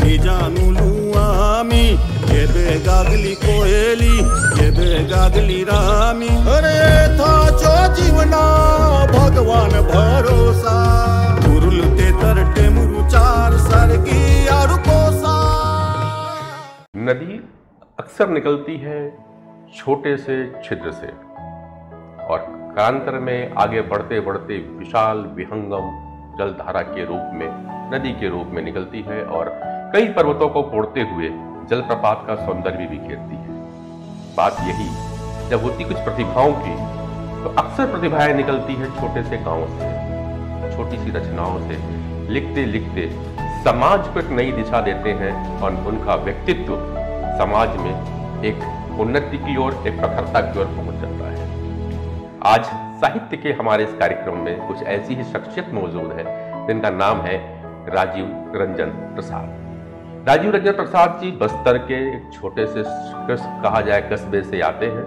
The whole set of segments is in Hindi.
जानु लुआमी ये बेगागली कोयली ये बेगागली रामी अरे था जो जीवना भगवान भरोसा गुरुल ते तरटे मुरुचार सरगी और कोसा। नदी अक्सर निकलती है छोटे से छिद्र से और कालांतर में आगे बढ़ते बढ़ते विशाल विहंगम जलधारा के रूप में नदी के रूप में निकलती है और कई पर्वतों को फोड़ते हुए जलप्रपात का सौंदर्य भी बिखेरती है। बात यही जब होती कुछ प्रतिभाओं की तो अक्सर प्रतिभाएं निकलती है छोटे से गांव से, छोटी सी रचनाओं से, लिखते लिखते समाज को एक नई दिशा देते हैं और उनका व्यक्तित्व समाज में एक उन्नति की ओर, एक प्रखरता की ओर पहुंच जाता है। आज साहित्य के हमारे इस कार्यक्रम में कुछ ऐसी ही शख्सियत मौजूद है जिनका नाम है राजीव रंजन प्रसाद। राजीव रंजन प्रसाद जी बस्तर के एक छोटे से कहा जाए कस्बे से आते हैं।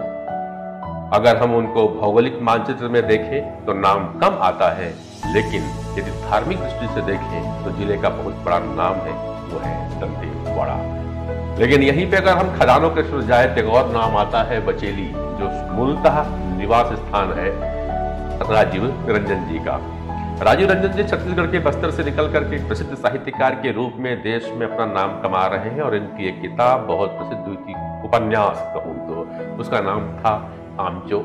अगर हम उनको भौगोलिक मानचित्र में देखें तो नाम कम आता है, लेकिन यदि धार्मिक दृष्टि से देखें तो जिले का बहुत बड़ा नाम है, वो है दंतेवाड़ा। लेकिन यहीं पे अगर हम खदानों के शुरू जाए तो एक और नाम आता है बचेली, जो मूलतः निवास स्थान है राजीव रंजन जी का। राजीव रंजन जी छत्तीसगढ़ के बस्तर से निकल करके एक प्रसिद्ध साहित्यकार के रूप में देश में अपना नाम कमा रहे हैं और इनकी एक किताब बहुत प्रसिद्ध हुई थी, उपन्यास कहूं तो उसका नाम था आमचो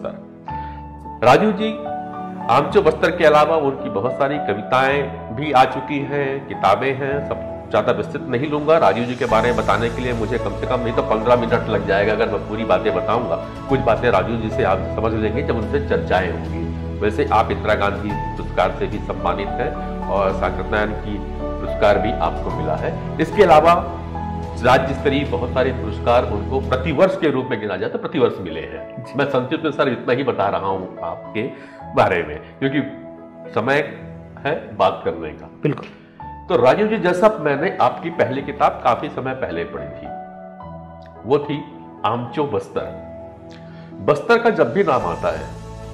बस्तर। राजीव जी आमचो बस्तर के अलावा उनकी बहुत सारी कविताएं भी आ चुकी हैं, किताबें हैं, सब ज्यादा विस्तृत नहीं लूंगा। राजीव जी के बारे में बताने के लिए मुझे कम से कम नहीं तो 15 मिनट लग जाएगा अगर मैं पूरी बातें बताऊंगा। कुछ बातें राजीव जी से आप समझ लेंगे जब उनसे चर्चाएं होंगी। वैसे आप इंदिरा गांधी पुरस्कार से भी सम्मानित हैं और साकरनारायण की पुरस्कार भी आपको मिला है। इसके अलावा राज्य स्तरीय बहुत सारे पुरस्कार उनको प्रतिवर्ष के रूप में गिना जाता है, प्रतिवर्ष मिले हैं। मैं संक्षिप्त में सर इतना ही बता रहा हूं आपके बारे में क्योंकि समय है बात करने का। बिल्कुल। तो राजीव जी, जैसा मैंने आपकी पहली किताब काफी समय पहले पढ़ी थी, वो थी आमचो बस्तर। बस्तर का जब भी नाम आता है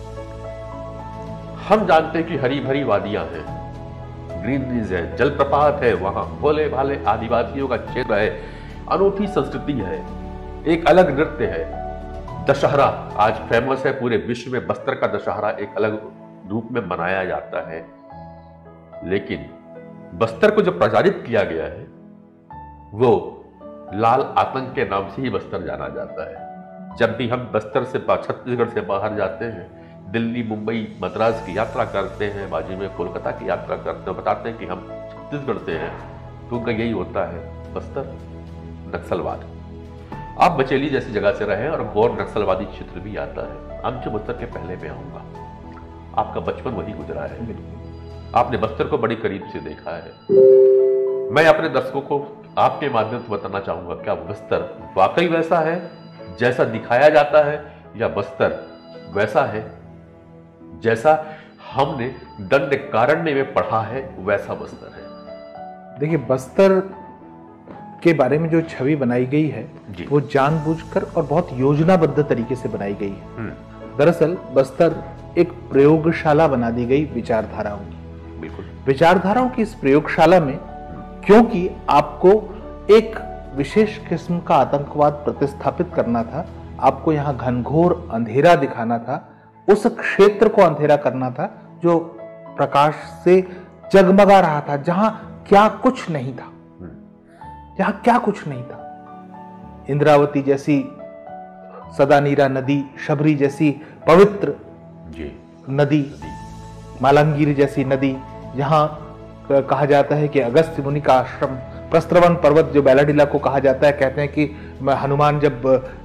हम जानते हैं कि हरी भरी वादियां हैं, ग्रीनरीज है, जलप्रपात है, वहां भोले भाले आदिवासियों का क्षेत्र है, अनूठी संस्कृति है, एक अलग नृत्य है। दशहरा आज फेमस है पूरे विश्व में, बस्तर का दशहरा एक अलग रूप में मनाया जाता है। लेकिन बस्तर को जो प्रचारित किया गया है वो लाल आतंक के नाम से ही बस्तर जाना जाता है। जब भी हम बस्तर से छत्तीसगढ़ से बाहर जाते हैं, दिल्ली, मुंबई, मद्रास की यात्रा करते हैं, बाजू में कोलकाता की यात्रा करते हैं, बताते हैं कि हम छत्तीसगढ़ से हैं, तो उनका यही होता है बस्तर नक्सलवाद। आप बचेली जैसी जगह से रहे और गौर नक्सलवादी क्षेत्र भी आता है। आमचो बस्तर के पहले मैं आऊंगा। आपका बचपन वही गुजरा है, आपने बस्तर को बड़ी करीब से देखा है। मैं अपने दर्शकों को आपके माध्यम से बताना चाहूंगा, क्या बस्तर वाकई वैसा है जैसा दिखाया जाता है, या बस्तर वैसा है जैसा हमने दंडकारण्य में पढ़ा है वैसा बस्तर है? देखिए, बस्तर के बारे में जो छवि बनाई गई है वो जानबूझकर और बहुत योजनाबद्ध तरीके से बनाई गई है। दरअसल बस्तर एक प्रयोगशाला बना दी गई विचारधाराओं की। बिल्कुल। विचारधाराओं की इस प्रयोगशाला में क्योंकि आपको एक विशेष किस्म का आतंकवाद प्रतिस्थापित करना था, आपको यहाँ घनघोर अंधेरा दिखाना था, उस क्षेत्र को अंधेरा करना था जो प्रकाश से जगमगा रहा था, जहां क्या कुछ नहीं था, जहां क्या कुछ नहीं था। इंद्रावती जैसी सदानीरा नदी, शबरी जैसी पवित्र नदी, मालंगीर जैसी नदी, जहां कहा जाता है कि अगस्त्य मुनि का आश्रम, प्रस्त्रवन पर्वत जो बैलाडीला को कहा जाता है, कहते हैं कि हनुमान जब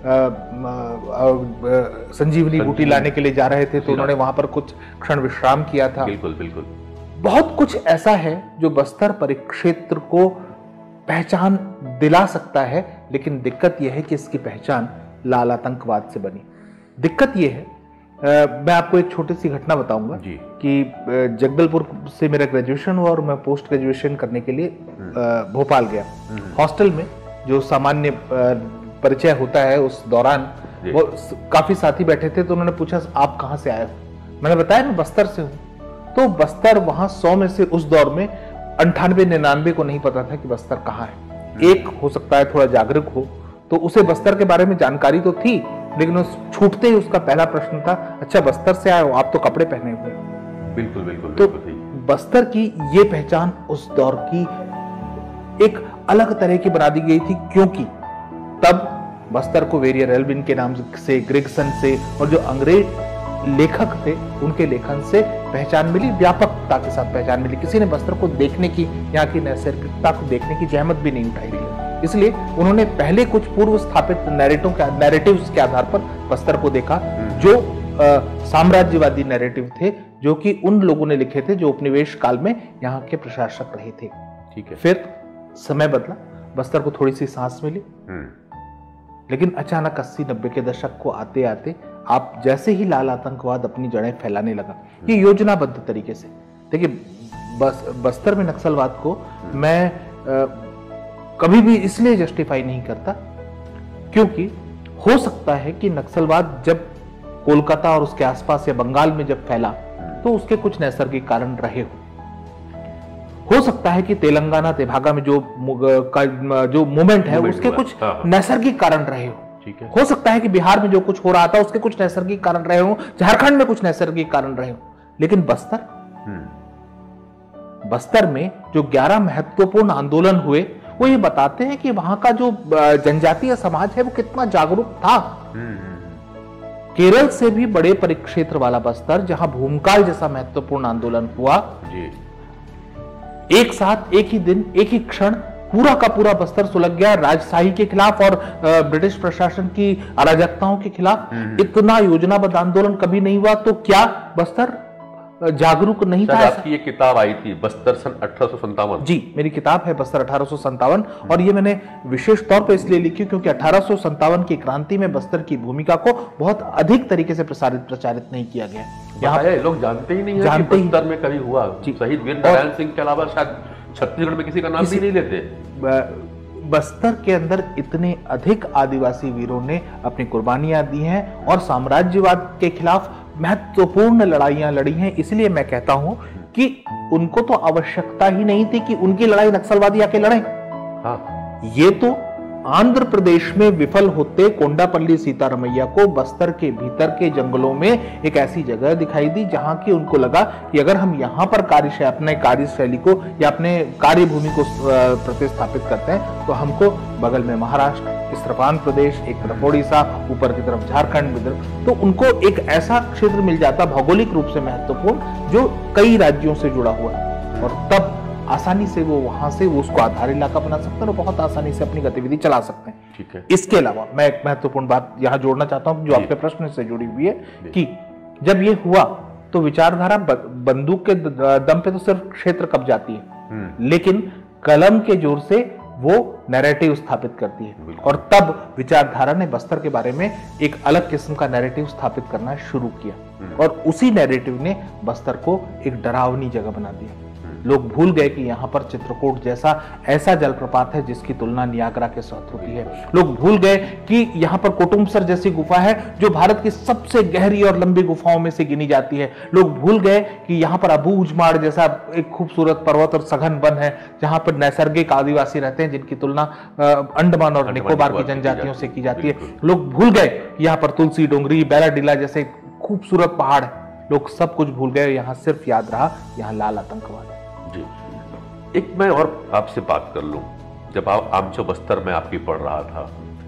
संजीवनी बूटी लाने के लिए जा रहे थे तो उन्होंने वहां पर कुछ क्षण विश्राम किया था। बिल्कुल बिल्कुल। बहुत कुछ ऐसा है जो बस्तर परिक्षेत्र को पहचान दिला सकता है, लेकिन दिक्कत यह है कि इसकी पहचान लाल आतंकवाद से बनी। दिक्कत यह है, मैं आपको एक छोटी सी घटना बताऊंगा कि जगदलपुर से मेरा ग्रेजुएशन हुआ और मैं पोस्ट ग्रेजुएशन करने के लिए भोपाल गया। हॉस्टल में जो सामान्य परिचय होता है उस दौरान वो काफी साथी बैठे थे, तो उन्होंने पूछा आप कहाँ से आए हो? मैंने बताया मैं बस्तर से हूँ। तो बस्तर वहां 100 में से उस दौर में 98-99 को नहीं पता था कि बस्तर कहाँ है। एक हो सकता है थोड़ा जागरूक हो, तो उसे बस्तर के बारे में जानकारी तो थी, लेकिन उस छूटते ही उसका पहला प्रश्न था, अच्छा बस्तर से आए हो, आप तो कपड़े पहने हुए। बिल्कुल बिल्कुल तो बिल्कुल सही। बस्तर की ये पहचान उस दौर की एक अलग तरह की बना दी गई थी, क्योंकि तब बस्तर को वेरियर एल्विन के नाम से, ग्रिगसन से और जो अंग्रेज लेखक थे उनके लेखन से पहचान मिली, व्यापकता के साथ पहचान मिली। किसी ने बस्तर को देखने की, यहाँ की नैसर्गिकता को देखने की जहमत भी नहीं उठाई थी। इसलिए उन्होंने पहले कुछ पूर्व स्थापित नैरेटिव्स के आधार पर बस्तर को देखा, जो साम्राज्यवादी नैरेटिव थे, जो कि उन लोगों ने लिखे थे जो उपनिवेश काल में यहाँ के प्रशासक रहे थे। ठीक है। फिर समय बदला, बस्तर को थोड़ी सी सांस मिली, लेकिन अचानक 80-90 के दशक को आते आते आप जैसे ही लाल आतंकवाद अपनी जड़ें फैलाने लगा, ये योजनाबद्ध तरीके से, देखिए बस्तर में नक्सलवाद को मैं कभी भी इसलिए जस्टिफाई नहीं करता क्योंकि हो सकता है कि नक्सलवाद जब कोलकाता और उसके आसपास या बंगाल में जब फैला तो उसके कुछ नैसर्गिक कारण रहे हो सकता है कि तेलंगाना तेभागा में जो मूवमेंट है उसके कुछ नैसर्गिक कारण रहे हो सकता है कि बिहार में जो कुछ हो रहा था उसके कुछ नैसर्गिक कारण रहे हो, झारखंड में कुछ नैसर्गिक कारण रहे हो, लेकिन बस्तर में जो 11 महत्वपूर्ण आंदोलन हुए वो ये बताते हैं कि वहां का जो जनजातीय समाज है वो कितना जागरूक था। केरल से भी बड़े परिक्षेत्र वाला बस्तर, जहां भूमकाल जैसा महत्वपूर्ण आंदोलन हुआ, एक साथ एक ही दिन एक ही क्षण पूरा का पूरा बस्तर सुलग गया राजशाही के खिलाफ और ब्रिटिश प्रशासन की अराजकताओं के खिलाफ। इतना योजनाबद्ध आंदोलन कभी नहीं हुआ, तो क्या बस्तर जागरूक नहीं था? आपकी ये किताब आई थी बस्तर सन 1857। जी, मेरी किताब है बस्तर 1857, और ये मैंने विशेष तौर पर इसलिए लिखी क्योंकि 1857 की क्रांति में बस्तर की भूमिका को बहुत अधिक तरीके से प्रचारित नहीं किया गया। यहाँ लोग जानते ही नहीं है कि बस्तर में कभी हुआ। शहीद वीर नारायण सिंह के अलावा शायद छत्तीसगढ़ में किसी का नाम भी नहीं लेते। बस्तर के अंदर इतने अधिक आदिवासी वीरों ने अपनी कुर्बानियां दी हैं और साम्राज्यवाद के खिलाफ महत्वपूर्ण लड़ाइयां लड़ी हैं। इसलिए मैं कहता हूं कि उनको तो आवश्यकता ही नहीं थी कि उनकी लड़ाई नक्सलवादी आके लड़ें। ये तो आंध्र प्रदेश में विफल होते कोंडापल्ली सीतारमैया को बस्तर के भीतर के जंगलों में एक ऐसी जगह दिखाई दी जहां की उनको लगा कि अगर हम यहां पर अपने कार्यशैली को या अपने कार्यभूमि को प्रतिस्थापित करते हैं तो हमको बगल में महाराष्ट्र, इस तरफ आंध्र प्रदेश, एक तरफ ओडिशा, ऊपर की तरफ झारखंड, तो उनको एक ऐसा क्षेत्र मिल जाता भौगोलिक रूप से महत्वपूर्ण जो कई राज्यों से जुड़ा हुआ है, और तब आसानी से वो वहां से वो उसको आधार इलाका बना सकते हैं और बहुत आसानी से अपनी गतिविधि चला सकते हैं। ठीक है। इसके अलावा मैं एक महत्वपूर्ण बात यहां जोड़ना चाहता हूं जो आपके प्रश्न से जुड़ी हुई है कि जब ये हुआ तो विचारधारा बंदूक के दम पे तो सिर्फ क्षेत्र कब जाती है, लेकिन कलम के जोर से वो नैरेटिव स्थापित करती है, और तब विचारधारा ने बस्तर के बारे में एक अलग किस्म का नैरेटिव स्थापित करना शुरू किया, और उसी नैरेटिव ने बस्तर को एक डरावनी जगह बना दिया। लोग भूल गए कि यहाँ पर चित्रकूट जैसा ऐसा जलप्रपात है जिसकी तुलना नियाग्रा के साथ होती है। लोग भूल गए कि यहाँ पर कुटुम्बसर जैसी गुफा है जो भारत की सबसे गहरी और लंबी गुफाओं में से गिनी जाती है। लोग भूल गए कि यहाँ पर अबू उजमाड़ जैसा एक खूबसूरत पर्वत और सघन वन है जहाँ पर नैसर्गिक आदिवासी रहते हैं जिनकी तुलना अंडमान और निकोबार की जनजातियों से की जाती है। लोग भूल गए कि यहाँ पर तुलसी डोंगरी, बैलाडीला जैसे खूबसूरत पहाड़ है। लोग सब कुछ भूल गए, यहाँ सिर्फ याद रहा यहाँ लाल आतंकवाद। जी, एक मैं और आपसे बात कर लूं, जब आप आमचो बस्तर में आपकी पढ़ रहा था,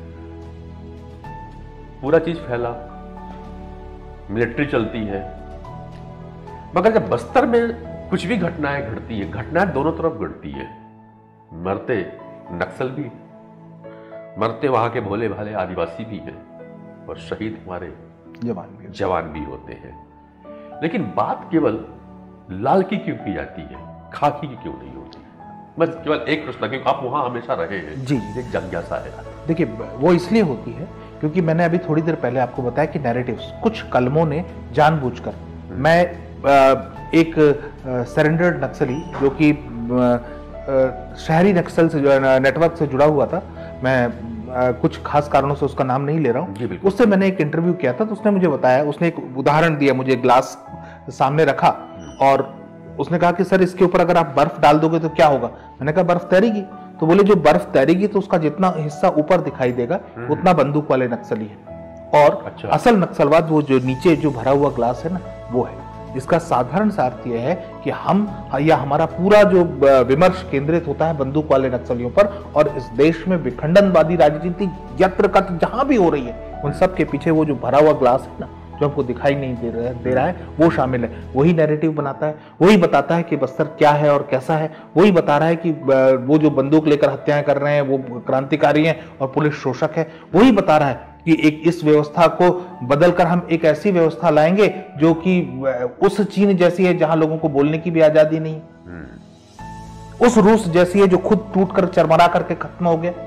पूरा चीज फैला, मिलिट्री चलती है, मगर जब बस्तर में कुछ भी घटनाएं घटती है, घटनाएं दोनों तरफ घटती है, मरते नक्सल भी, मरते वहां के भोले भाले आदिवासी भी हैं, और शहीद हमारे जवान भी होते हैं। लेकिन बात केवल लाल की क्यों की जाती है, खाकी की क्यों नहीं होती? बस केवल एक प्रश्न, क्योंकि आप वहां हमेशा रहे हैं। जी, एक जिज्ञासा है। देखिए, वो इसलिए होती है क्योंकि मैंने अभी थोड़ी देर पहले आपको बताया कि नैरेटिव्स, कुछ कलमों ने जानबूझकर, मैं एक सरेंडर्ड नक्सली जो कि शहरी नक्सल से नेटवर्क से जुड़ा हुआ था, मैं कुछ खास कारणों से उसका नाम नहीं ले रहा हूँ, उससे मैंने एक इंटरव्यू किया था, तो उसने मुझे बताया, उसने एक उदाहरण दिया, मुझे ग्लास सामने रखा और उसने कहा कि सर इसके ऊपर अगर आप बर्फ डाल दोगे तो क्या होगा? मैंने कहा बर्फ तैरेगी। तो बोले जो बर्फ तैरेगी तो उसका जितना हिस्सा ऊपर दिखाई देगा उतना बंदूक वाले नक्सली है, और अच्छा। असल नक्सलवाद वो जो नीचे जो भरा हुआ ग्लास है ना वो है। इसका साधारण सा अर्थ यह है कि हम या हमारा पूरा जो विमर्श केंद्रित होता है बंदूक वाले नक्सलियों पर, और इस देश में विखंडनवादी राजनीति यत्र कत्र जहां भी हो रही है उन सब के पीछे वो जो भरा हुआ ग्लास है ना जो हमको दिखाई नहीं दे रहा है वो शामिल है। वही नैरेटिव बनाता है, वही बताता है कि बस्तर क्या है और कैसा है, वही बता रहा है कि वो जो बंदूक लेकर हत्याएं कर रहे हैं वो क्रांतिकारी हैं और पुलिस शोषक है, वही बता रहा है कि एक इस व्यवस्था को बदलकर हम एक ऐसी व्यवस्था लाएंगे जो कि उस चीन जैसी है जहां लोगों को बोलने की भी आजादी नहीं, उस रूस जैसी है जो खुद टूट कर चरमरा करके खत्म हो गया।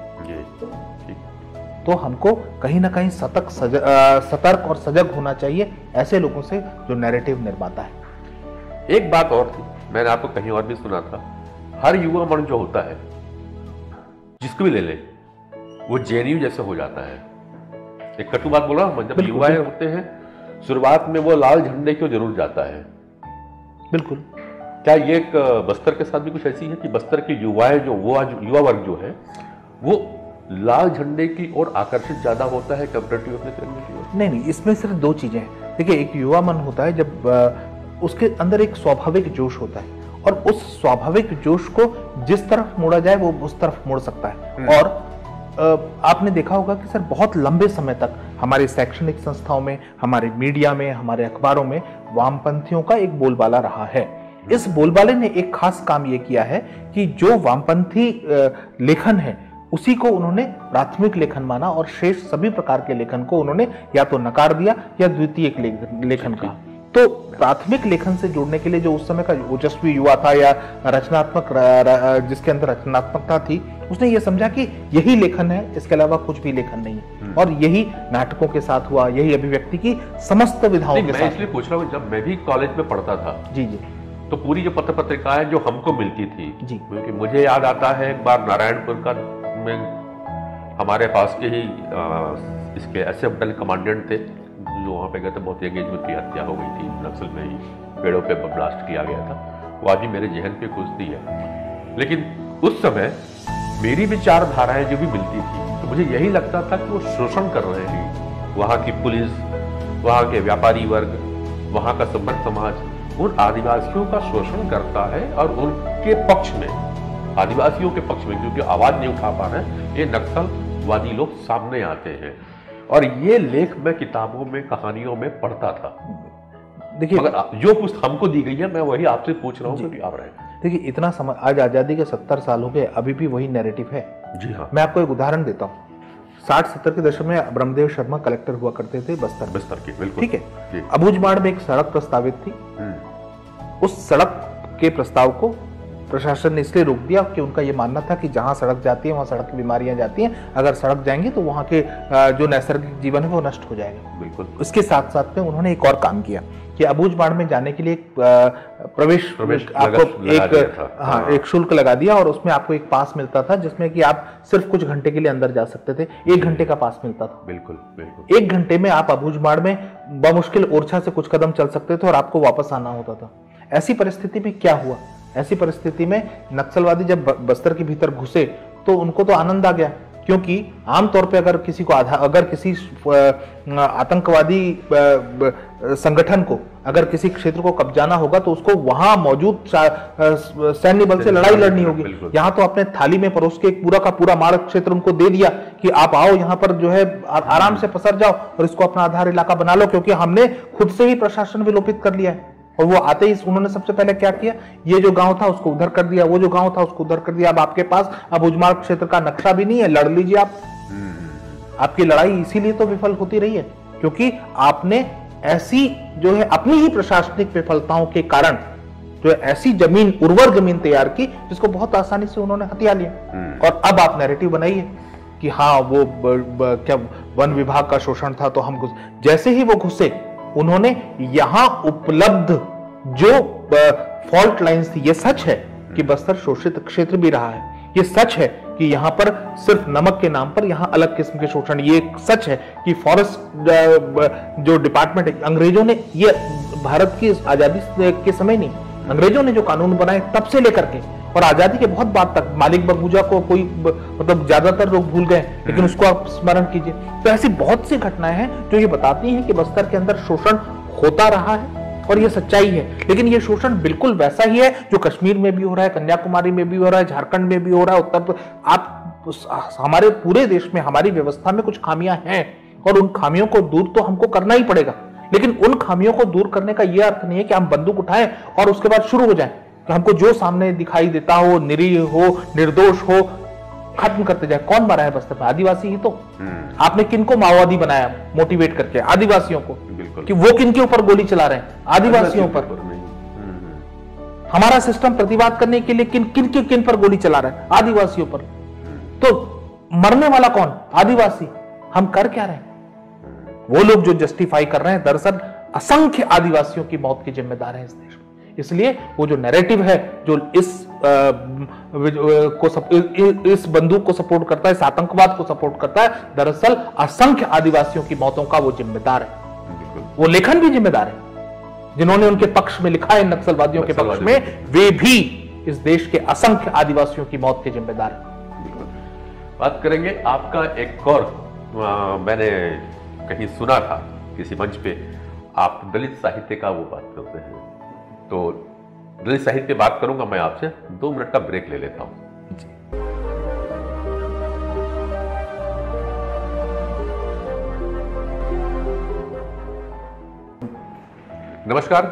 तो हमको कहीं ना कहीं सतर्क और सजग होना चाहिए ऐसे लोगों से जो नैरेटिव निर्माता है। एक बात और थी, मैंने आपको कहीं और भी सुना था, हर युवा मन जो होता है जिसको भी ले ले वो जेएनयू जैसे हो जाता है। एक कटु बात बोला, जब युवाएं होते हैं शुरुआत में वो लाल झंडे क्यों जरूर जाता है। बिल्कुल। क्या ये एक बस्तर के साथ भी कुछ ऐसी है कि बस्तर की युवाएं जो वो आज युवा वर्ग जो है वो लाल झंडे की ओर आकर्षित ज्यादा होता है कंपैरेटिव अपने तिरंगे की ओर? नहीं, इसमें सिर्फ दो चीजें हैं। देखिए, एक युवा मन होता है जब उसके अंदर एक स्वाभाविक जोश होता है, और उस स्वाभाविक जोश को जिस तरफ मोड़ा जाए वो उस तरफ मोड़ सकता है। और आपने देखा होगा कि सर बहुत लंबे समय तक हमारी शैक्षणिक संस्थाओं में, हमारे मीडिया में, हमारे अखबारों में वामपंथियों का एक बोलबाला रहा है। इस बोलबाले ने एक खास काम यह किया है कि जो वामपंथी लेखन है उसी को उन्होंने प्राथमिक लेखन माना, और शेष सभी प्रकार के लेखन को उन्होंने या तो नकार दिया या द्वितीयक लेखन कहा। तो प्राथमिक लेखन से जुड़ने के लिए जो उस समय का ओजस्वी युवा था या रचनात्मक जिसके अंदर रचनात्मकता थी, उसने ये समझा कि यही लेखन है, इसके अलावा कुछ भी लेखन नहीं है। और यही नाटकों के साथ हुआ, यही अभिव्यक्ति की समस्त विधाओं के साथ। मैं इसलिए पूछ रहा हूँ, जब मैं भी कॉलेज में पढ़ता था जी जी, तो पूरी जो पत्र पत्रिकाएं जो हमको मिलती थी जी, क्योंकि मुझे याद आता है एक बार नारायणपुर का में हमारे पास के ही इसके एसएफ दल कमांडेंट थे जो वहाँ पे गए थे, बहुत यंग एज में उनकी हत्या हो गई थी, नक्सल में ही पेड़ों पे ब्लास्ट किया गया था। वो आज भी मेरे जहन पे घुसती है। लेकिन उस समय मेरी विचारधाराएं जो भी मिलती थी तो मुझे यही लगता था कि वो शोषण कर रहे हैं वहाँ की पुलिस, वहाँ के व्यापारी वर्ग, वहाँ का संबंध समाज उन आदिवासियों का शोषण करता है, और उनके पक्ष में, आदिवासियों के पक्ष में क्योंकि आवाज नहीं उठा पा रहे हैं, ये नक्सलवादी लोग सामने आते हैं। और ये लेख मैं किताबों में, कहानियों में पढ़ता था। देखिए, मगर जो पुस्तक हमको दी गई है मैं वही आपसे पूछ रहा हूँ कि आप रहे। देखिए, इतना समय, आज आजादी के 70 साल हो गए, अभी भी वही नैरेटिव है। जी हाँ। मैं आपको एक उदाहरण देता हूँ। 60-70 के दशक में ब्रह्मदेव शर्मा कलेक्टर हुआ करते थे बस्तर के। बिल्कुल ठीक है। अबूझमाड़ में एक सड़क प्रस्तावित थी। उस सड़क के प्रस्ताव को प्रशासन ने इसलिए रोक दिया कि उनका यह मानना था कि जहां सड़क जाती है वहां सड़क की बीमारियां जाती हैं, अगर सड़क जाएंगी तो वहां के जो नैसर्गिक जीवन है वो नष्ट हो जाएगा। बिल्कुल। इसके साथ साथ में उन्होंने एक और काम किया कि अबूझमाड़ में जाने के लिए एक प्रवेश आपको एक शुल्क लगा दिया, और उसमें आपको एक पास मिलता था जिसमें कि आप सिर्फ कुछ घंटे के लिए अंदर जा सकते थे। 1 घंटे का पास मिलता था। बिल्कुल बिल्कुल। 1 घंटे में आप अबूझमाड़ में बमुश्किल ओरछा से कुछ कदम चल सकते थे और आपको वापस आना होता था। ऐसी परिस्थिति में क्या हुआ? ऐसी परिस्थिति में नक्सलवादी जब बस्तर के भीतर घुसे तो उनको तो आनंद आ गया, क्योंकि आमतौर पे अगर किसी आतंकवादी संगठन को अगर किसी क्षेत्र को कब्जाना होगा तो उसको वहां मौजूद सैन्य बल से लड़ाई लड़नी होगी। यहाँ तो अपने थाली में परोस के एक पूरा का पूरा माड़ क्षेत्र उनको दे दिया कि आप आओ यहाँ पर जो है आराम से पसर जाओ और इसको अपना आधार इलाका बना लो, क्योंकि हमने खुद से ही प्रशासन विलोपित कर लिया है। और वो आते ही उन्होंने सबसे पहले क्या किया, ये जो गांव था उसको उधर कर दिया, वो जो गांव था उसको उधर कर दिया। अब आपके पास अबूझमाड़ क्षेत्र का नक्शा भी नहीं है, लड़ लीजिए आप। आपकी लड़ाई इसीलिए तो विफल होती रही है क्योंकि आपने ऐसी जो है अपनी ही प्रशासनिक विफलताओं के कारण जो ऐसी जमीन, उर्वर जमीन तैयार की जिसको बहुत आसानी से उन्होंने हथिया लिया। और अब आप नैरेटिव बनाइए कि हाँ वो क्या वन विभाग का शोषण था तो हम जैसे ही वो घुसे उन्होंने यहां उपलब्ध जो फॉल्ट लाइंस थी, ये सच है कि बस्तर शोषित क्षेत्र भी रहा है, ये सच है कि यहां पर सिर्फ नमक के नाम पर यहां अलग किस्म के शोषण, ये सच है कि फॉरेस्ट जो डिपार्टमेंट है, अंग्रेजों ने, ये भारत की आजादी के समय नहीं, अंग्रेजों ने जो कानून बनाए तब से लेकर के और आजादी के बहुत बाद तक मालिक बगबूजा को कोई मतलब ज्यादातर लोग भूल गए, लेकिन उसको आप स्मरण कीजिए। तो ऐसी बहुत सी घटनाएं हैं जो ये बताती हैं कि बस्तर के अंदर शोषण होता रहा है और ये सच्चाई है। लेकिन ये शोषण बिल्कुल वैसा ही है जो कश्मीर में भी हो रहा है, कन्याकुमारी में भी हो रहा है, झारखंड में भी हो रहा है, उत्तर आप हमारे पूरे देश में हमारी व्यवस्था में कुछ खामियां हैं और उन खामियों को दूर तो हमको करना ही पड़ेगा। लेकिन उन खामियों को दूर करने का यह अर्थ नहीं है कि हम बंदूक उठाएं और उसके बाद शुरू हो जाएं कि हमको जो सामने दिखाई देता हो, निरीह हो, निर्दोष हो, खत्म करते जाए। कौन मारा है बस्तर में? आदिवासी ही तो। आपने किनको माओवादी बनाया मोटिवेट करके? आदिवासियों को। कि वो किनके ऊपर गोली चला रहे हैं? आदिवासियों पर। हमारा सिस्टम प्रतिवाद करने के लिए किन पर गोली चला रहा है? आदिवासियों पर। तो मरने वाला कौन? आदिवासी। हम कर क्या रहे हैं? वो लोग जो जस्टिफाई कर रहे हैं दरअसल असंख्य आदिवासियों की मौत के जिम्मेदार हैं इस देश में। इसलिए वो जो नैरेटिव है जो इस बंदूक को सपोर्ट करता है, इस आतंकवाद को सपोर्ट करता है, दरअसल असंख्य आदिवासियों की मौतों का वो जिम्मेदार है। वो लेखन भी जिम्मेदार है। जिन्होंने उनके पक्ष में लिखा है, नक्सलवादियों के पक्ष में, वे भी इस देश के असंख्य आदिवासियों की मौत के जिम्मेदार हैं। बात करेंगे आपका एक और मैंने कहीं सुना था किसी मंच पे, आप दलित साहित्य का वो बात करते हैं। तो दलित साहित्य पे बात करूंगा मैं आपसे, 2 मिनट का ब्रेक ले लेता हूं। नमस्कार।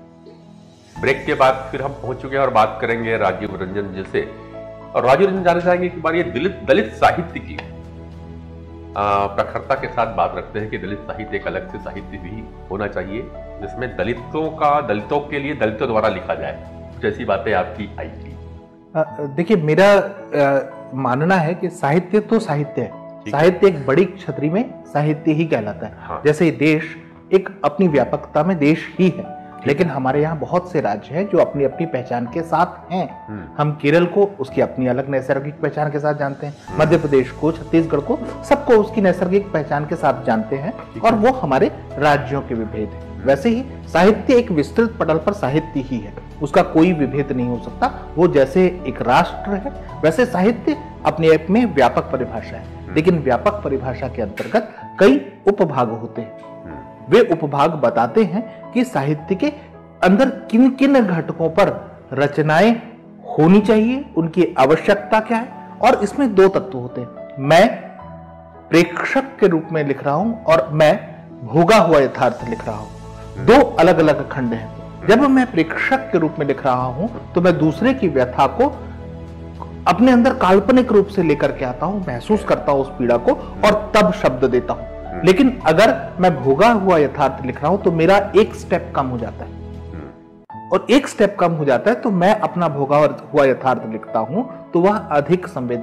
ब्रेक के बाद फिर हम पहुंच चुके हैं और बात करेंगे राजीव रंजन जी से। और राजीव रंजन जानना चाहेंगे कि बार ये दलित साहित्य की प्रखरता के साथ बात रखते हैं कि दलित साहित्य एक अलग से साहित्य भी होना चाहिए जिसमें दलितों के लिए दलितों द्वारा लिखा जाए। कुछ ऐसी बातें आपकी आई थी? देखिए, मेरा मानना है कि साहित्य तो साहित्य है। साहित्य एक बड़ी छतरी में साहित्य ही कहलाता है। हाँ। जैसे देश एक अपनी व्यापकता में देश ही है, लेकिन हमारे यहाँ बहुत से राज्य हैं जो अपनी अपनी पहचान के साथ हैं। हम केरल को उसकी अपनी अलग नैसर्गिक पहचान के साथ जानते हैं, मध्य प्रदेश को, छत्तीसगढ़ को, सबको उसकी नैसर्गिक पहचान के साथ जानते हैं और वो हमारे राज्यों के विभेद है। वैसे ही साहित्य एक विस्तृत पटल पर साहित्य ही है, उसका कोई विभेद नहीं हो सकता। वो जैसे एक राष्ट्र है वैसे साहित्य अपने आप में व्यापक परिभाषा है, लेकिन व्यापक परिभाषा के अंतर्गत कई उपभाग होते हैं। वे उपभाग बताते हैं कि साहित्य के अंदर किन किन घटकों पर रचनाएं होनी चाहिए, उनकी आवश्यकता क्या है। और इसमें 2 तत्व होते हैं, मैं प्रेक्षक के रूप में लिख रहा हूं और मैं भोगा हुआ यथार्थ लिख रहा हूं। 2 अलग अलग खंड हैं। जब मैं प्रेक्षक के रूप में लिख रहा हूं तो मैं दूसरे की व्यथा को अपने अंदर काल्पनिक रूप से लेकर के आता हूं, महसूस करता हूं उस पीड़ा को और तब शब्द देता हूं। लेकिन अगर मैं भोगा हुआ यथार्थ लिख रहा हूं तो मेरा एक स्टेप कम हो जाता है, और एक स्टेप कम हो जाता है तो मैं अपना भोगा हुआ यथार्थ लिखता हूं तो वह अधिक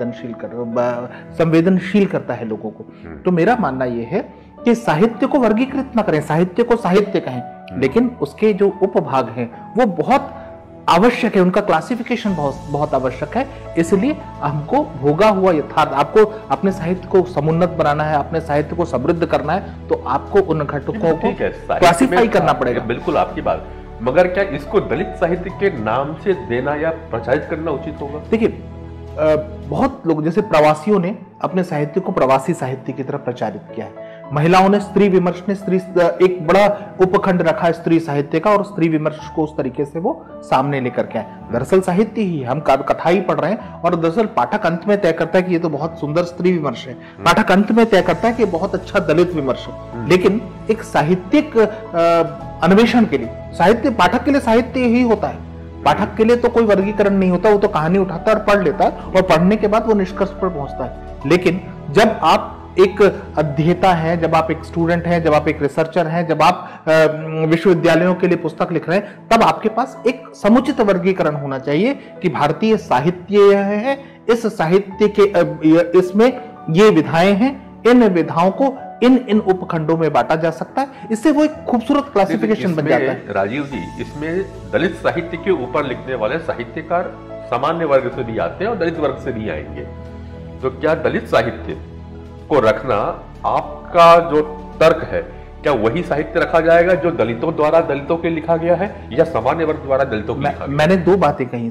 संवेदनशील करता है लोगों को। तो मेरा मानना यह है कि साहित्य को वर्गीकृत न करें, साहित्य को साहित्य कहें, लेकिन उसके जो उपभाग हैं वो बहुत आवश्यक है, उनका क्लासिफिकेशन बहुत आवश्यक है। इसलिए हमको भोगा हुआ यथार्थ, आपको अपने साहित्य को समुन्नत बनाना है, अपने साहित्य को समृद्ध करना है, तो आपको उन घटकों को क्लासिफाई करना पड़ेगा। बिल्कुल आपकी बात, मगर क्या इसको दलित साहित्य के नाम से देना या प्रचारित करना उचित होगा? देखिए, बहुत लोग जैसे प्रवासियों ने अपने साहित्य को प्रवासी साहित्य की तरफ प्रचारित किया है। महिलाओं ने स्त्री विमर्श ने एक बड़ा उपखंड रखा है स्त्री साहित्य का, और स्त्री विमर्श को उस तरीके से वो सामने लेकर के आए। दरअसल साहित्य ही, हम कथा ही पढ़ रहे हैं और दरअसल पाठक अंत में तय करता है कि ये तो बहुत सुंदर स्त्री विमर्श है, पाठक अंत में तय करता है कि बहुत अच्छा दलित विमर्श है। लेकिन एक साहित्यिक अन्वेषण के लिए साहित्य, पाठक के लिए साहित्य ही होता है। पाठक के लिए तो कोई वर्गीकरण नहीं होता, वो तो कहानी उठाता है और पढ़ लेता है, और पढ़ने के बाद वो निष्कर्ष पर पहुंचता है। लेकिन जब आप एक अध्येता है, जब आप एक स्टूडेंट हैं, जब आप एक रिसर्चर हैं, जब आप विश्वविद्यालयों के लिए पुस्तक लिख रहे हैं, तब आपके पास एक समुचित वर्गीकरण होना चाहिए कि भारतीय साहित्य है, इस साहित्य के इसमें ये विधाएं हैं, इन विधाओं को इन उपखंडों में बांटा जा सकता है। इससे वो एक खूबसूरत क्लासिफिकेशन बन जाता है। राजीव जी, इसमें दलित साहित्य के ऊपर लिखने वाले साहित्यकार सामान्य वर्ग से भी आते हैं और दलित वर्ग से भी आएंगे, तो क्या दलित साहित्य को रखना आपका जो तर्क है, क्या वही साहित्य रखा जाएगा जो दलितों द्वारा दलितों के लिखा गया है, या सामान्य वर्ग द्वारा दलितों के लिखा गया? मैंने 2 बातें कही सर।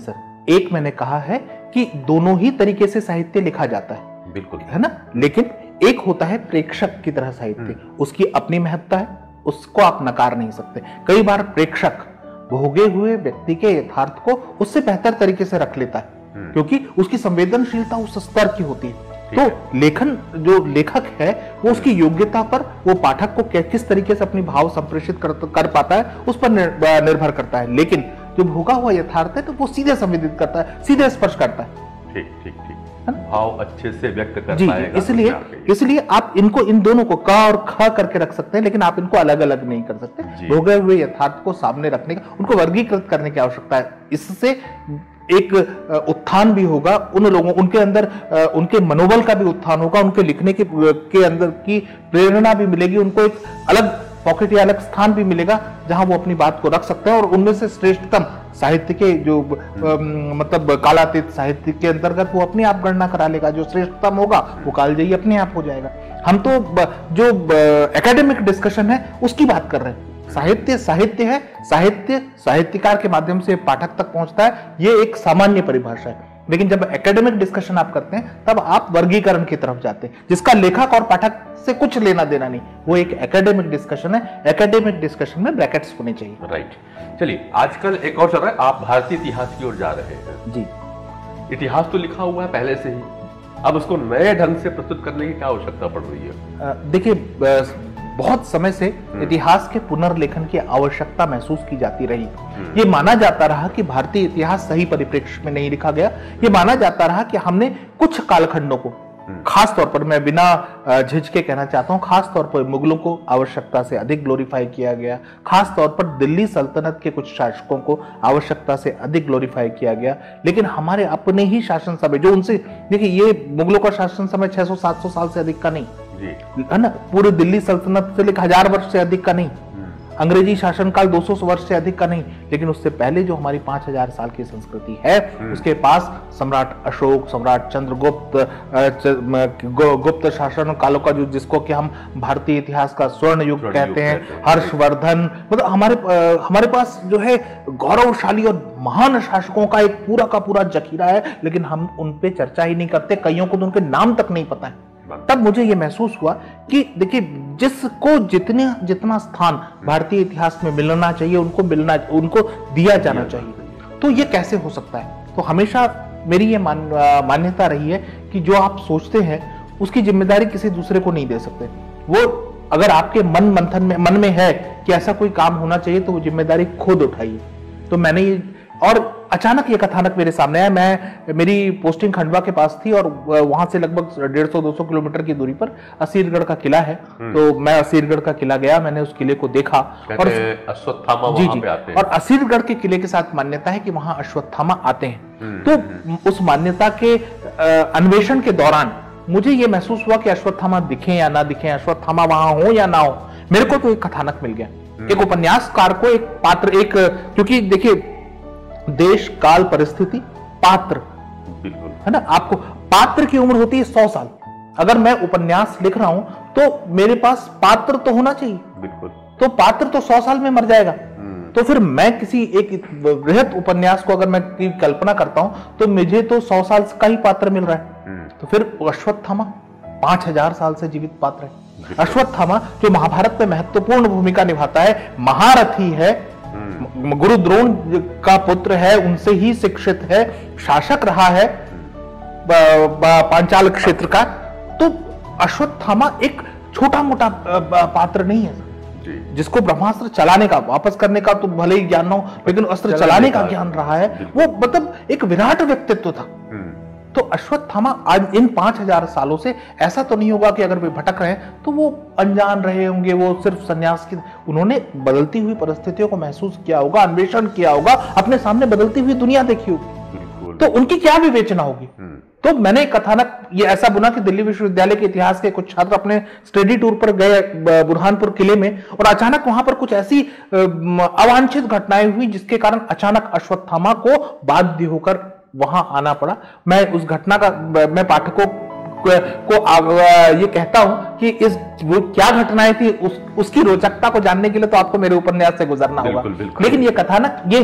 एक मैंने कहा है कि दोनों ही तरीके से साहित्य लिखा जाता है, बिल्कुल, है ना, लेकिन एक होता है प्रेक्षक की तरह साहित्य, उसकी अपनी महत्ता है, उसको आप नकार नहीं सकते। कई बार प्रेक्षक भोगे हुए व्यक्ति के यथार्थ को उससे बेहतर तरीके से रख लेता है, क्योंकि उसकी संवेदनशीलता उस स्तर की होती है। तो लेखन, जो लेखक है वो उसकी योग्यता पर, वो पाठक को किस तरीके से अपनी भाव संप्रेषित कर पाता है उस पर निर्भर करता है। लेकिन जो भोगा हुआ यथार्थ है तो वो सीधे संवेदित करता है, सीधे स्पर्श करता है। ठीक ठीक ठीक, भाव अच्छे से व्यक्त कर जी, पाएगा। इसलिए आप इनको, इन दोनों को क और ख करके रख सकते हैं, लेकिन आप इनको अलग अलग नहीं कर सकते। भोगे हुए यथार्थ को सामने रखने का, उनको वर्गीकृत करने की आवश्यकता है। इससे एक उत्थान भी होगा उन लोगों, उनके अंदर उनके मनोबल का भी उत्थान होगा, उनके लिखने के अंदर की प्रेरणा भी मिलेगी, उनको एक अलग पॉकेट या अलग स्थान भी मिलेगा जहां वो अपनी बात को रख सकते हैं। और उनमें से श्रेष्ठतम साहित्य के जो मतलब कालातीत साहित्य के अंतर्गत वो अपने आप गणना करा लेगा। जो श्रेष्ठतम होगा वो कालजयी अपने आप हो जाएगा। हम तो जो एकेडमिक डिस्कशन है उसकी बात कर रहे हैं। साहित्य साहित्य है, साहित्य साहित्यकार के माध्यम से पाठक तक पहुंचता है, ये एक सामान्य परिभाषा है। लेकिन जब एकेडमिक डिस्कशन आप करते हैं तब आप वर्गीकरण की तरफ जाते हैं, जिसका लेखक और पाठक से कुछ लेना देना नहीं, वो एक एकेडमिक डिस्कशन है। एकेडमिक डिस्कशन में ब्रैकेट्स होने चाहिए। राइट, चलिए आजकल एक और चल रहा है, आप भारतीय इतिहास की ओर जा रहे हैं। जी, इतिहास तो लिखा हुआ है पहले से ही, अब उसको नए ढंग से प्रस्तुत करने की क्या आवश्यकता पड़ रही है? देखिए, बहुत समय से इतिहास के पुनर्लेखन की आवश्यकता महसूस की जाती रही। ये माना जाता रहा कि भारतीय इतिहास सही परिप्रेक्ष्य में नहीं लिखा गया। ये माना जाता रहा कि हमने कुछ कालखंडों को, खास तौर पर मैं बिना झिझके कहना चाहता हूं, खास तौर पर मुगलों को आवश्यकता से अधिक ग्लोरीफाई किया गया, खास तौर पर दिल्ली सल्तनत के कुछ शासकों को आवश्यकता से अधिक ग्लोरीफाई किया गया। लेकिन हमारे अपने ही शासन समय, जो उनसे, देखिए ये मुगलों का शासन समय 600-700 साल से अधिक का नहीं है ना, पूरे दिल्ली सल्तनत से लेकर 1000 वर्ष से अधिक का नहीं, अंग्रेजी शासनकाल 200 वर्ष से अधिक का नहीं, लेकिन उससे पहले जो हमारी 5000 साल की संस्कृति है, उसके पास सम्राट अशोक, सम्राट चंद्रगुप्त, गुप्त शासन कालों का जो, जिसको कि हम भारतीय इतिहास का स्वर्ण युग कहते हैं, हर्षवर्धन, मतलब हमारे पास जो है गौरवशाली और महान शासकों का एक पूरा का पूरा जखीरा है, लेकिन हम उन पे चर्चा ही नहीं करते। कईयों को तो उनके नाम तक नहीं पता है। तब मुझे यह महसूस हुआ कि देखिए, जिसको जितना स्थान भारतीय इतिहास में मिलना चाहिए उनको दिया जाना चाहिए। तो ये कैसे हो सकता है? तो हमेशा मेरी ये मान्यता रही है कि जो आप सोचते हैं उसकी जिम्मेदारी किसी दूसरे को नहीं दे सकते। वो अगर आपके मन में है कि ऐसा कोई काम होना चाहिए तो वो जिम्मेदारी खुद उठाइए। तो मैंने ये, और अचानक ये कथानक मेरे सामने आया। मेरी पोस्टिंग खंडवा के पास थी और वहां से लगभग 150-200 किलोमीटर की दूरी पर असीरगढ़ का किला है। तो मैं असीरगढ़ का किला गया, मैंने उस किले को देखा और अश्वत्थामा वहां पे आते हैं। और असीरगढ़ के किले के साथ मान्यता है कि वहां अश्वत्थामा आते हैं। तो उस मान्यता के अन्वेषण के दौरान मुझे ये महसूस हुआ कि अश्वत्थामा दिखे या ना दिखे, अश्वत्थामा वहां हो या ना हो, मेरे को तो एक कथानक मिल गया। एक उपन्यासकार को एक पात्र, क्योंकि देखिए देश काल परिस्थिति पात्र, बिल्कुल है ना, आपको पात्र की उम्र होती है 100 साल। अगर मैं उपन्यास लिख रहा हूं तो मेरे पास पात्र तो होना चाहिए, बिल्कुल। तो पात्र तो 100 साल में मर जाएगा। तो फिर मैं किसी एक बृहत उपन्यास को अगर मैं कल्पना करता हूं तो मुझे तो 100 साल का ही पात्र मिल रहा है। तो फिर अश्वत्थामा 5000 साल से जीवित पात्र है। अश्वत्थामा जो महाभारत में महत्वपूर्ण भूमिका निभाता है, महारथी है, गुरु द्रोण का पुत्र है, उनसे ही शिक्षित है, शासक रहा है पांचाल क्षेत्र का। तो अश्वत्थामा एक छोटा मोटा पात्र नहीं है जिसको ब्रह्मास्त्र चलाने का, वापस करने का तो भले ही ज्ञान ना हो, लेकिन अस्त्र चलाने का ज्ञान रहा है। वो मतलब एक विराट व्यक्तित्व था। तो अश्वत्थामा आज इन 5000 सालों से ऐसा तो नहीं होगा कि अगर वे भटक रहे हैं तो वो अनजान रहे होंगे, वो सिर्फ सन्यास की, उन्होंने बदलती हुई परिस्थितियों को महसूस किया होगा, अन्वेषण किया होगा, अपने सामने बदलती हुई दुनिया देखी होगी, तो उनकी क्या विवेचना होगी। तो मैंने कथानक ये ऐसा बुना कि दिल्ली विश्वविद्यालय के इतिहास के कुछ छात्र अपने स्टडी टूर पर गए बुरहानपुर किले में, और अचानक वहां पर कुछ ऐसी अवांछित घटनाएं हुई जिसके कारण अचानक अश्वत्थामा को बाध्य होकर वहां आना पड़ा। मैं उस घटना का, मैं पाठकों को ये कहता हूं कि वो क्या घटनाएं थी उसकी रोचकता को जानने के लिए तो आपको मेरे उपन्यास से गुजरना होगा। बिल्कुल। लेकिन ये कथानक ये है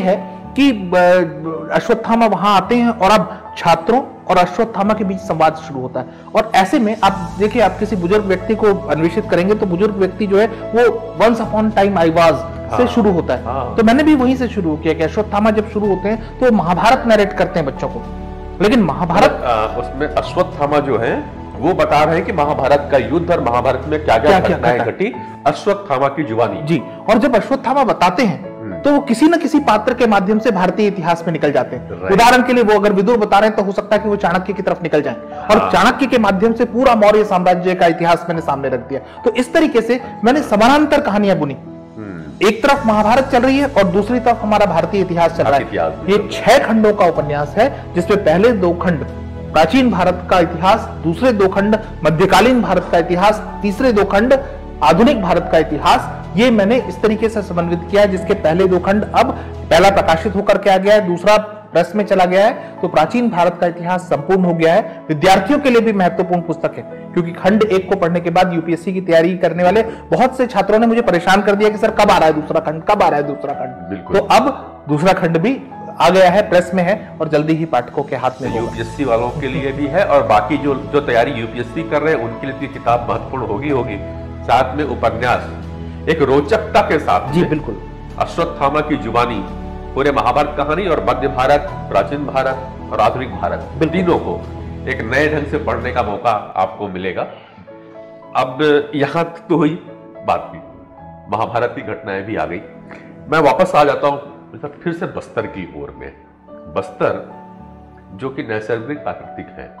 कि अश्वत्थामा वहां आते हैं और अब छात्रों और अश्वत्थामा के बीच संवाद शुरू होता है। और ऐसे में आप देखिए, आप किसी बुजुर्ग व्यक्ति को अन्वेषित करेंगे तो बुजुर्ग व्यक्ति जो है वो once upon time I was से शुरू होता है। तो मैंने भी वहीं से शुरू किया कि अश्वत्थामा जब शुरू होते हैं तो महाभारत नरेट करते हैं बच्चों को, लेकिन महाभारत उसमें अश्वत्थामा जो है वो बता रहे हैं कि महाभारत का युद्ध और महाभारत में क्या क्या घटनाएं घटी, अश्वत्थामा की जुबानी जी। और जब अश्वत्थामा बताते हैं तो वो किसी न किसी पात्र के माध्यम से भारतीय इतिहास में निकल जाते हैं। उदाहरण के लिए वो अगर विदुर बता रहे हैं तो हो सकता है कि वो चाणक्य की तरफ निकल जाएं, और चाणक्य के माध्यम से पूरा मौर्य साम्राज्य का इतिहास मैंने सामने रख दिया। तो इस तरीके से मैंने समानांतर कहानियां बुनी, एक तरफ महाभारत चल रही है और दूसरी तरफ हमारा भारतीय इतिहास चल रहा है। ये 6 खंडों का उपन्यास है, जिसमें पहले 2 खंड प्राचीन भारत का इतिहास, दूसरे 2 खंड मध्यकालीन भारत का इतिहास, तीसरे 2 खंड आधुनिक भारत का इतिहास। ये मैंने इस तरीके से समन्वित किया है, जिसके पहले 2 खंड अब पहला प्रकाशित होकर के आ गया है, दूसरा प्रेस में चला गया है। तो प्राचीन भारत का इतिहास संपूर्ण हो गया है। विद्यार्थियों के लिए भी महत्वपूर्ण पुस्तक है, क्योंकि खंड 1 को पढ़ने के बाद यूपीएससी की तैयारी करने वाले बहुत से छात्रों ने मुझे परेशान कर दिया कि सर कब आ रहा है दूसरा खंड, कब आ रहा है दूसरा खंड। तो अब दूसरा खंड भी आ गया है, प्रेस में है और जल्दी ही पाठकों के हाथ में होगा। यूपीएससी वालों के लिए भी है और बाकी जो तैयारी यूपीएससी कर रहे हैं उनके लिए किताब महत्वपूर्ण होगी। साथ में उपन्यास एक रोचकता के साथ, जी बिल्कुल, अश्वत्थामा की जुबानी, पूरे महाभारत कहानी और मध्य भारत, प्राचीन भारत और आधुनिक भारत, तीनों को एक नए ढंग से पढ़ने का मौका आपको मिलेगा। अब यहां तो हुई बात की, महाभारत की घटनाएं भी आ गई। मैं वापस आ जाता हूं फिर से बस्तर की ओर में। बस्तर जो कि नैसर्गिक प्राकृतिक है,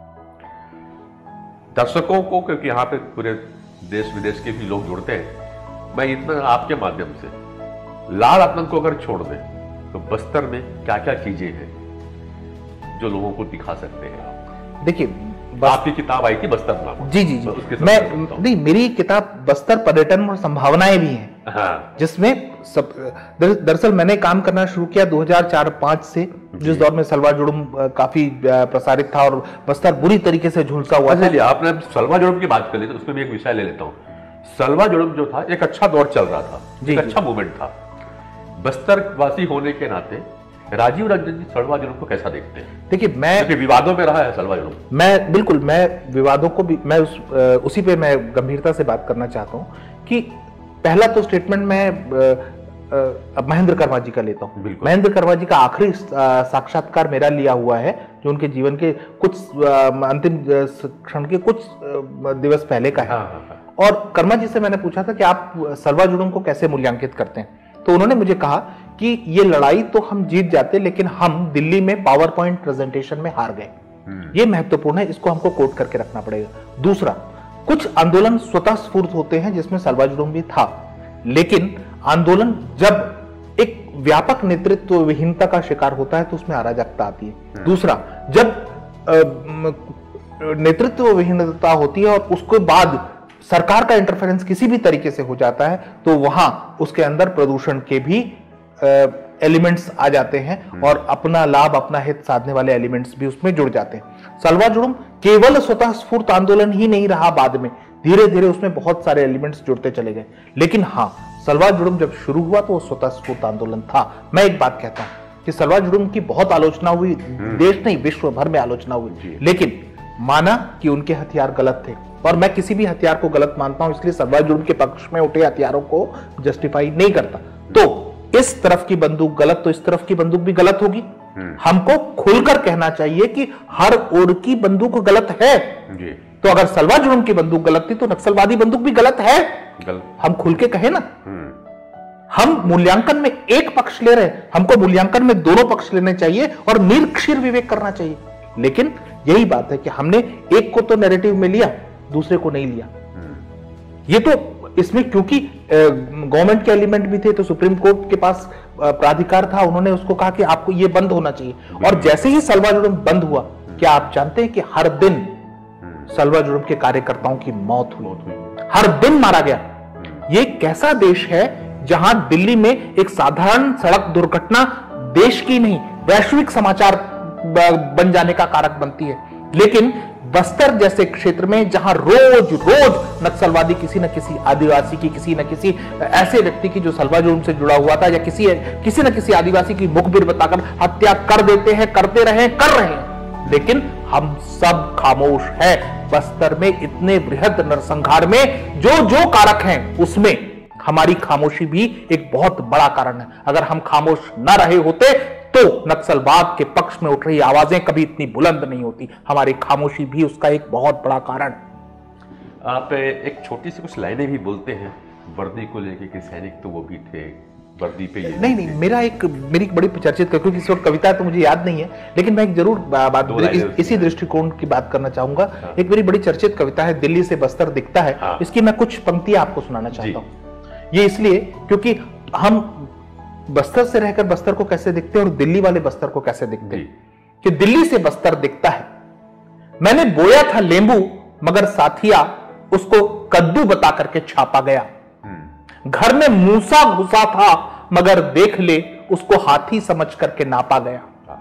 दर्शकों को, क्योंकि यहाँ पे पूरे देश विदेश के भी लोग जुड़ते हैं, मैं इतना आपके माध्यम से लाल आतंक को अगर छोड़ दें तो बस्तर में क्या क्या चीजें हैं जो लोगों को दिखा सकते हैं आप? देखिए, आपकी किताब आई थी बस्तर नाम। जी जी जी, मैं नहीं, मेरी किताब बस्तर पर्यटन और संभावनाएं भी हैं। हाँ। जिसमें सब दरअसल मैंने काम करना शुरू किया 2004-05 से, जिस दौर में सलवा जुड़ुम काफी प्रसारित था और बस्तर बुरी तरीके से झुलसा हुआ था। आपने सलवा जुड़ुम की बात कर ली तो उसमें भी एक विषय ले लेता हूँ। सलवा जुड़ुम जो था एक अच्छा दौर चल रहा था, एक अच्छा मूवमेंट था। बस्तर वासी होने के नाते राजीव रंजन जी सलवा जुड़ुम को कैसा देखते हैं? देखिए, मैं विवादों में रहा है सलवा जुड़ुम। मैं बिल्कुल, मैं विवादों को भी मैं उसी पे मैं गंभीरता से बात करना चाहता हूँ कि पहला तो स्टेटमेंट मैं महेंद्र कर्मा जी का लेता हूँ। महेंद्र कर्मा जी का आखिरी साक्षात्कार मेरा लिया हुआ है, जो उनके जीवन के कुछ अंतिम क्षण के कुछ दिवस पहले का है। और कर्मा जी से मैंने पूछा था कि आप सलवा जुड़ुम को कैसे मूल्यांकित करते हैं, तो उन्होंने मुझे कहा कि ये लड़ाई तो हम जीत जाते, लेकिन हम दिल्ली में पावर पॉइंट प्रेजेंटेशन में हार गए। ये महत्वपूर्ण है, इसको हमको कोट करके रखना पड़ेगा। दूसरा, कुछ आंदोलन स्वतः स्फूर्त होते हैं, जिसमें सलवा जुड़ुम भी था, लेकिन आंदोलन जब एक व्यापक नेतृत्व विहीनता का शिकार होता है तो उसमें अराजकता आती है। दूसरा, जब नेतृत्व विहीनता होती है और उसके बाद सरकार का इंटरफेरेंस किसी भी तरीके से हो जाता है, तो वहां उसके अंदर प्रदूषण के भी एलिमेंट्स आ जाते हैं और अपना लाभ, अपना हित साधने वाले एलिमेंट्स भी उसमें जुड़ जाते हैं। सलवा जुड़ुम केवल स्वतः स्फूर्त आंदोलन ही नहीं रहा, बाद में धीरे धीरे उसमें बहुत सारे एलिमेंट्स जुड़ते चले गए। लेकिन हाँ, सलवा जुड़ुम जब शुरू हुआ तो वो स्वतः स्फूर्त आंदोलन था। मैं एक बात कहता हूं कि सलवा जुड़ुम की बहुत आलोचना हुई, देश नहीं विश्व भर में आलोचना हुई, लेकिन माना कि उनके हथियार गलत थे, और मैं किसी भी हथियार को गलत मानता हूं, इसलिए सलवा जुड़ुम के पक्ष में उठे हथियारों को जस्टिफाई नहीं करता। तो इस तरफ की बंदूक गलत तो इस तरफ की बंदूक भी गलत होगी। हमको खुलकर कहना चाहिए कि हर ओर की बंदूक गलत है जी। तो अगर सलवा जुड़ुम की बंदूक गलत थी तो नक्सलवादी बंदूक भी गलत है, हम खुल के कहे ना। हम मूल्यांकन में एक पक्ष ले रहे हैं, हमको मूल्यांकन में दोनों पक्ष लेने चाहिए और निर्क्षीर विवेक करना चाहिए। लेकिन यही बात है कि हमने एक को तो नैरेटिव में लिया, दूसरे को नहीं लिया। ये तो इसमें क्योंकि गवर्नमेंट के एलिमेंट भी थे, तो सुप्रीम कोर्ट के पास प्राधिकार था, उन्होंने उसको कहा कि आपको ये बंद होना चाहिए। और जैसे ही सलवा जुड़ुम बंद हुआ, क्या आप जानते हैं कि हर दिन सलवा जुड़ुम के कार्यकर्ताओं की मौत हुई, हर दिन मारा गया। ये कैसा देश है जहां दिल्ली में एक साधारण सड़क दुर्घटना देश की नहीं वैश्विक समाचार बन जाने का कारक बनती है, लेकिन बस्तर जैसे क्षेत्र में जहां रोज रोज नक्सलवादी किसी न किसी आदिवासी की, किसी न किसी ऐसे व्यक्ति की जो सलवा जुर्म से जुड़ा हुआ था, या किसी न किसी आदिवासी की मुखबिर बताकर हत्या कर देते हैं, करते रहे, कर रहे हैं, लेकिन हम सब खामोश हैं। बस्तर में इतने बृहद नरसंहार में जो जो कारक हैं, उसमें हमारी खामोशी भी एक बहुत बड़ा कारण है। अगर हम खामोश न रहे होते तो नक्सलवाद के पक्ष में उठ रही आवाजें कभी इतनी बुलंद नहीं होती। हमारी खामोशी भी उसका एक बहुत बड़ा कारण। आप एक छोटी सी कुछ लाइनें भी बोलते हैं वर्दी को लेके कि सैनिक तो वो भी थे, वर्दी पे ये नहीं, मेरी बड़ी चर्चित, क्योंकि इस वक्त कविता तो मुझे याद नहीं है, लेकिन मैं एक जरूर बात इसी दृष्टिकोण की बात करना चाहूंगा। हाँ। एक मेरी बड़ी चर्चित कविता है, दिल्ली से बस्तर दिखता है। हाँ। इसकी मैं कुछ पंक्तियां आपको सुनाना चाहता हूं। ये इसलिए क्योंकि हम बस्तर से रहकर बस्तर को कैसे दिखते हैं और दिल्ली वाले बस्तर को कैसे दिखते हैं, कि दिल्ली से बस्तर दिखता है। मैंने बोया था लेंबू मगर साथिया उसको कद्दू बता करके छापा गया। घर में मूसा घुसा था मगर देख ले उसको हाथी समझ करके नापा गया।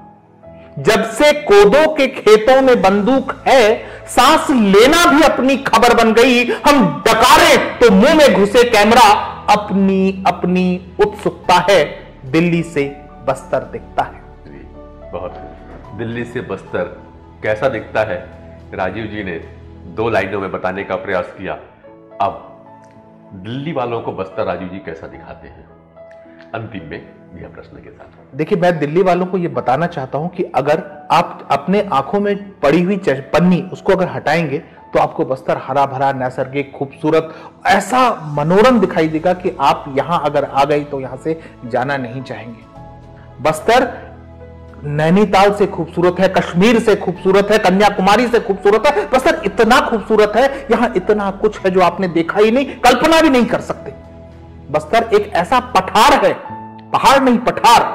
जब से कोदो के खेतों में बंदूक है, सांस लेना भी अपनी खबर बन गई। हम डकारे तो मुंह में घुसे कैमरा, अपनी अपनी उत्सुकता है, दिल्ली से बस्तर दिखता है। बहुत दिल्ली से बस्तर कैसा दिखता है, राजीव जी ने 2 लाइनों में बताने का प्रयास किया। अब दिल्ली वालों को बस्तर राजीव जी कैसा दिखाते हैं, अंतिम में यह प्रश्न के साथ। देखिए, मैं दिल्ली वालों को यह बताना चाहता हूं कि अगर आप अपने आंखों में पड़ी हुई पन्नी उसको अगर हटाएंगे तो आपको बस्तर हरा भरा, नैसर्गिक, खूबसूरत, ऐसा मनोरम दिखाई देगा कि आप यहां अगर आ गए तो यहां से जाना नहीं चाहेंगे। बस्तर नैनीताल से खूबसूरत है, कश्मीर से खूबसूरत है, कन्याकुमारी से खूबसूरत है। बस्तर इतना खूबसूरत है, यहां इतना कुछ है जो आपने देखा ही नहीं, कल्पना भी नहीं कर सकते। बस्तर एक ऐसा पठार है, पहाड़ नहीं पठार,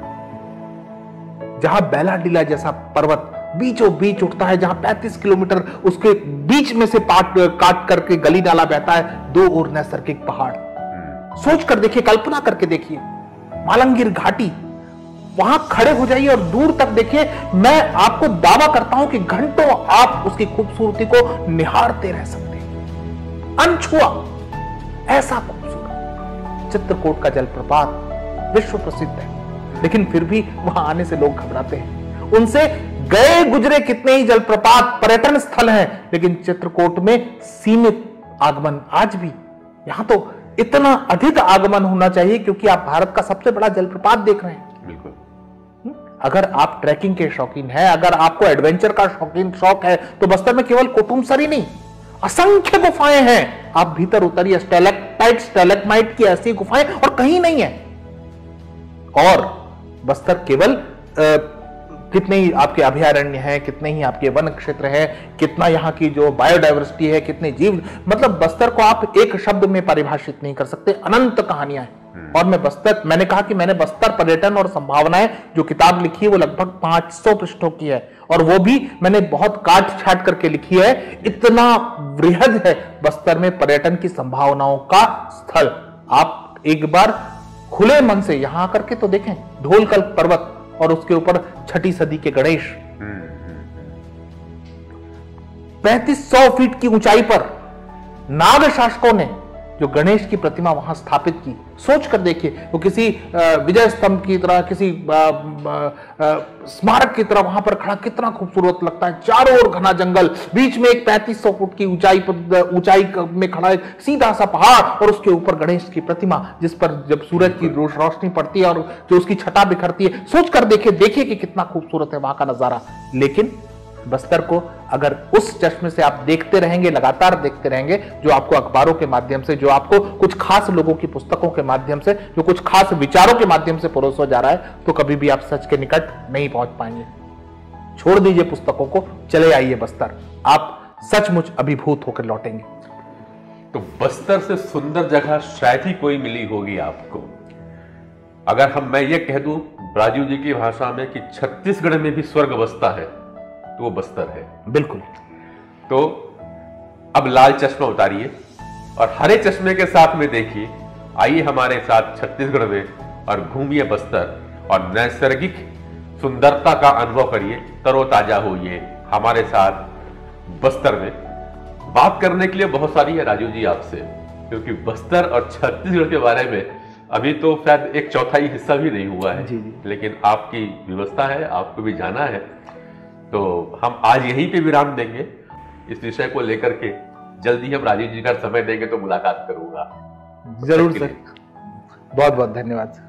जहां बैलाडीला जैसा पर्वत बीचों बीच उठता है, जहां 35 किलोमीटर उसके बीच में से काट करके गली नाला बहता है, 2 और नैसर्गिक पहाड़। सोच कर देखिए, कल्पना करके देखिए, मालंगीर घाटी, वहां खड़े हो जाइए और दूर तक देखिए। मैं आपको दावा करता हूं कि घंटों आप उसकी खूबसूरती को निहारते रह सकते हैं, अनछुआ, ऐसा खूबसूरत। चित्रकूट का जलप्रपात विश्व प्रसिद्ध है, लेकिन फिर भी वहां आने से लोग घबराते हैं। उनसे गए गुजरे कितने ही जलप्रपात पर्यटन स्थल हैं, लेकिन चित्रकूट में सीमित आगमन आज भी। यहां तो इतना अधिक आगमन होना चाहिए क्योंकि आप भारत का सबसे बड़ा जलप्रपात देख रहे हैं। बिल्कुल। अगर आप ट्रैकिंग के शौकीन हैं, अगर आपको एडवेंचर का शौक है, तो बस्तर में केवल कुटुम्बसरी नहीं, असंख्य गुफाएं हैं। आप भीतर उतरिए, स्टैलेक्टाइट स्टैलेग्माइट की ऐसी गुफाएं और कहीं नहीं है। और बस्तर केवल कितने ही आपके अभयारण्य हैं, कितने ही आपके वन क्षेत्र हैं, कितना यहाँ की जो बायोडाइवर्सिटी है, कितने जीव, मतलब बस्तर को आप एक शब्द में परिभाषित नहीं कर सकते, अनंत कहानियां हैं। और मैंने कहा कि मैंने बस्तर पर्यटन और संभावनाएं जो किताब लिखी है वो लगभग 500 पृष्ठों की है, और वो भी मैंने बहुत काट छाट करके लिखी है। इतना वृहद है बस्तर में पर्यटन की संभावनाओं का स्थल। आप एक बार खुले मन से यहां आकर के तो देखें, ढोलकल पर्वत और उसके ऊपर 6ठी सदी के गणेश, 3500 फीट की ऊंचाई पर नाग शासकों ने जो गणेश की प्रतिमा वहां स्थापित की। सोच कर देखिए, वो किसी विजय स्तंभ की तरह, किसी स्मारक की तरह वहां पर खड़ा कितना खूबसूरत लगता है। चारों ओर घना जंगल, बीच में एक 3500 फुट की ऊंचाई में खड़ा एक सीधा सा पहाड़, और उसके ऊपर गणेश की प्रतिमा, जिस पर जब सूरज की रोशनी पड़ती है और जो उसकी छटा बिखरती है। सोच कर देखिए कि कितना खूबसूरत है वहां का नजारा। लेकिन बस्तर को अगर उस चश्मे से आप देखते रहेंगे, लगातार देखते रहेंगे, जो आपको अखबारों के माध्यम से, जो आपको कुछ खास लोगों की पुस्तकों के माध्यम से, जो कुछ खास विचारों के माध्यम से परोसा जा रहा है, तो कभी भी आप सच के निकट नहीं पहुंच पाएंगे। छोड़ दीजिए पुस्तकों को, चले आइए बस्तर, आप सचमुच अभिभूत होकर लौटेंगे। तो बस्तर से सुंदर जगह शायद ही कोई मिली होगी आपको। अगर मैं ये कह दूं राजीव जी की भाषा में कि छत्तीसगढ़ में भी स्वर्ग बसता है, तो वो बस्तर है। बिल्कुल। तो अब लाल चश्मा उतारिए और हरे चश्मे के साथ में देखिए, आइए हमारे साथ छत्तीसगढ़ में और घूमिए बस्तर और नैसर्गिक सुंदरता का अनुभव करिए, तरोताजा होइए, हमारे साथ बस्तर में बात करने के लिए बहुत सारी है राजू जी आपसे, क्योंकि बस्तर और छत्तीसगढ़ के बारे में अभी तो शायद एक चौथाई हिस्सा भी नहीं हुआ है। जी जी। लेकिन आपकी व्यवस्था है, आपको भी जाना है, तो हम आज यहीं पे विराम देंगे। इस विषय को लेकर के जल्दी हम राजीव जी का समय देंगे तो मुलाकात करूंगा। जरूर सर, बहुत बहुत धन्यवाद।